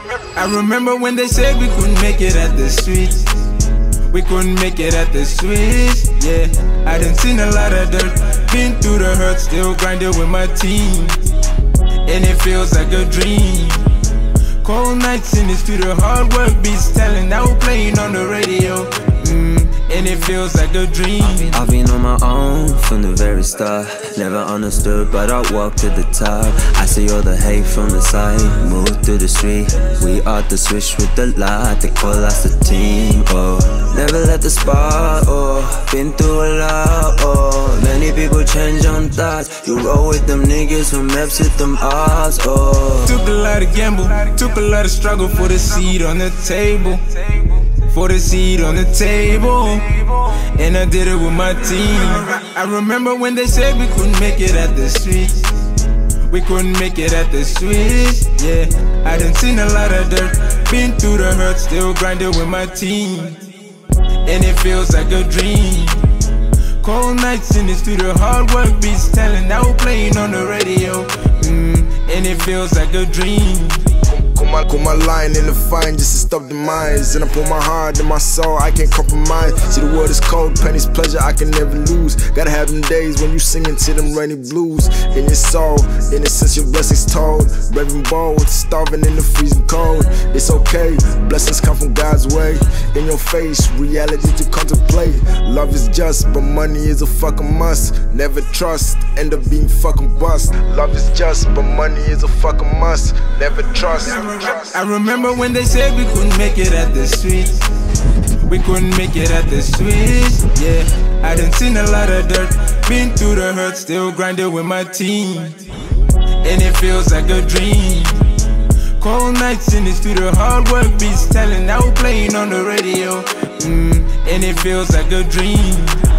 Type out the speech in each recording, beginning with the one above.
I remember when they said we couldn't make it at the streets. We couldn't make it at the streets, yeah. I done seen a lot of dirt, been through the hurt, still grinding with my team. And it feels like a dream. Cold nights in the studio, hard work beats telling, now playing on the radio. And it feels like a dream. I've been on my own from the very start. Never understood, but I walked to the top. I see all the hate from the side. Move through the street. We are the switch with the light. They call us the team, oh. Never left the spot, oh. Been through a lot, oh. Many people change on thoughts. You roll with them niggas who maps with them odds, oh. Took a lot of gamble, took a lot of struggle for the seed on the table. For the seed on the table, and I did it with my team. I remember when they said we couldn't make it at the streets. We couldn't make it at the streets, yeah. I done seen a lot of dirt, been through the hurt, still grinding with my team. And it feels like a dream. Cold nights in the studio, hard work beats telling, now playing on the radio. And it feels like a dream. Call my line in the fine just to stop the minds. And I put my heart and my soul, I can't compromise. See the world is cold, pain is pleasure, I can never lose. Gotta have them days when you singing to them rainy blues. In your soul, in a sense your blessings told. Brave and bold, starving in the freezing cold. It's okay, blessings come from God's way. In your face, reality to contemplate. Love is just, but money is a fucking must. Never trust, end up being fucking bust. Love is just, but money is a fucking must. Never trust. I remember when they said we couldn't make it at the streets. We couldn't make it at the streets, yeah. I done seen a lot of dirt, been through the hurt, still grinding with my team. And it feels like a dream. Cold nights in the studio, hard work beats telling, now playing on the radio. And it feels like a dream.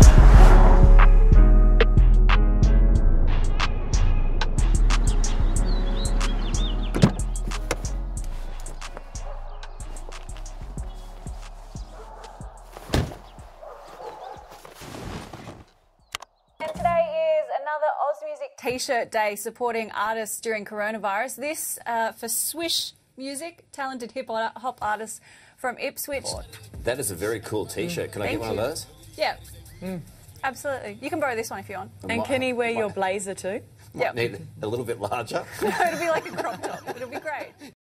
T-shirt day supporting artists during coronavirus. This for Swish Music, talented hip-hop artists from Ipswich. Oh, that is a very cool T-shirt. Can I get one of those? Yeah, absolutely. You can borrow this one if you want. And can he wear your blazer too? Might need a little bit larger. No, it'll be like a crop top. It'll be great.